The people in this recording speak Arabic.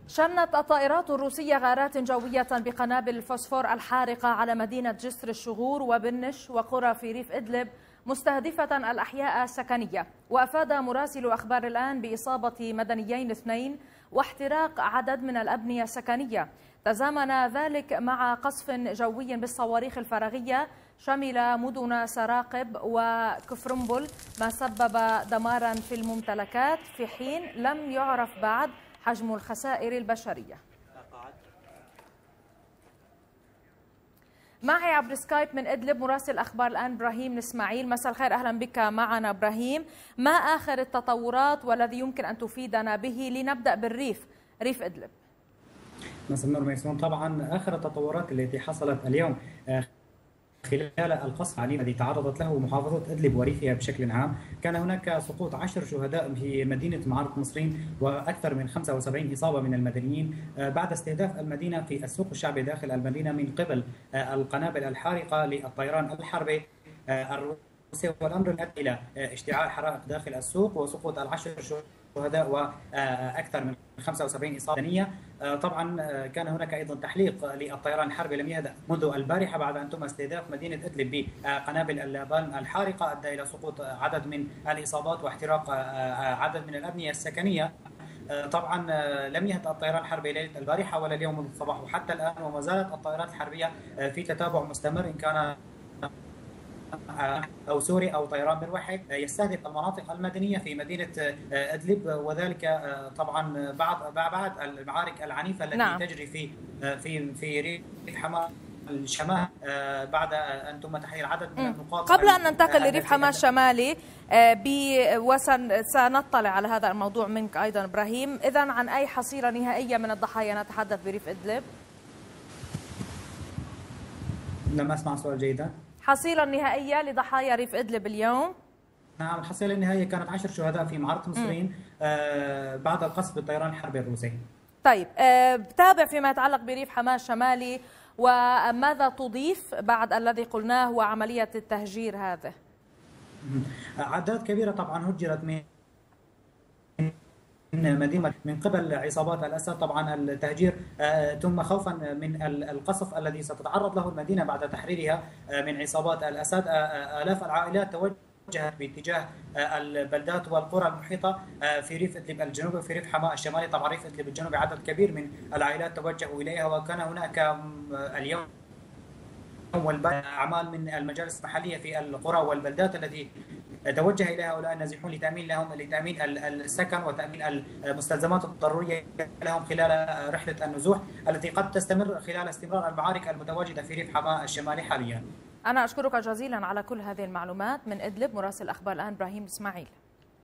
شنت الطائرات الروسية غارات جوية بقنابل الفوسفور الحارقة على مدينة جسر الشغور وبنش وقرى في ريف إدلب مستهدفة الأحياء السكنية. وأفاد مراسل أخبار الآن بإصابة مدنيين 2 واحتراق عدد من الأبنية السكنية. تزامن ذلك مع قصف جوي بالصواريخ الفراغية شمل مدن سراقب وكفرنبل، ما سبب دمارا في الممتلكات في حين لم يعرف بعد حجم الخسائر البشرية. معي عبر سكايب من إدلب مراسل أخبار الآن إبراهيم إسماعيل. مساء الخير، أهلا بك معنا إبراهيم. ما آخر التطورات والذي يمكن أن تفيدنا به؟ لنبدأ ريف إدلب. مساء النور ميسون. طبعا آخر التطورات التي حصلت اليوم خلال القصف العنيف الذي تعرضت له محافظة إدلب وريفها بشكل عام، كان هناك سقوط 10 شهداء في مدينة معرة مصرين وأكثر من 75 إصابة من المدنيين بعد استهداف المدينة في السوق الشعبي داخل المدينة من قبل القنابل الحارقة للطيران الحربي الروسي، والأمر أدى إلى اشتعال حرائق داخل السوق وسقوط 10 شهداء واكثر من 75 اصابه بدنيه. طبعا كان هناك ايضا تحليق للطيران الحربي لم يهدأ منذ البارحه بعد ان تم استهداف مدينه ادلب بقنابل اللبان الحارقه، ادى الى سقوط عدد من الاصابات واحتراق عدد من الابنيه السكنيه. طبعا لم يهدأ الطيران الحربي ليله البارحه ولا اليوم منذ الصباح وحتى الان، وما زالت الطائرات الحربيه في تتابع مستمر، ان كان أو سوري أو طيران مروحي يستهدف المناطق المدنية في مدينة إدلب، وذلك طبعا بعد المعارك العنيفة التي تجري في ريف حماة الشمال بعد أن تم تحرير عدد من النقاط. قبل أن ننتقل لريف حماة الشمالي وسنطلع على هذا الموضوع منك أيضا إبراهيم، إذن عن أي حصيلة نهائية من الضحايا نتحدث بريف إدلب؟ لم أسمع السؤال جيدا. حصيلة نهائية لضحايا ريف إدلب اليوم؟ نعم، الحصيلة النهائية كانت 10 شهداء في معرة مصرين بعد القصف بالطيران الحربي الروسي. طيب، تابع فيما يتعلق بريف حماة الشمالي، وماذا تضيف بعد الذي قلناه وعملية التهجير هذا؟ أعداد كبيرة طبعا هجرت من مدينة من قبل عصابات الأسد. طبعا التهجير تم خوفا من القصف الذي ستتعرض له المدينة بعد تحريرها من عصابات الأسد. آلاف العائلات توجهت باتجاه البلدات والقرى المحيطة في ريف إدلب الجنوبي وفي ريف حماة الشمالي. طبعا ريف إدلب الجنوبي عدد كبير من العائلات توجهوا إليها، وكان هناك اليوم أعمال من المجالس المحلية في القرى والبلدات التي توجه إليها هؤلاء النازحون لتأمين السكن وتأمين المستلزمات الضرورية لهم خلال رحلة النزوح التي قد تستمر خلال استمرار المعارك المتواجدة في ريف حماة الشمالي حاليا. أنا أشكرك جزيلا على كل هذه المعلومات من إدلب مراسل أخبار الآن إبراهيم إسماعيل.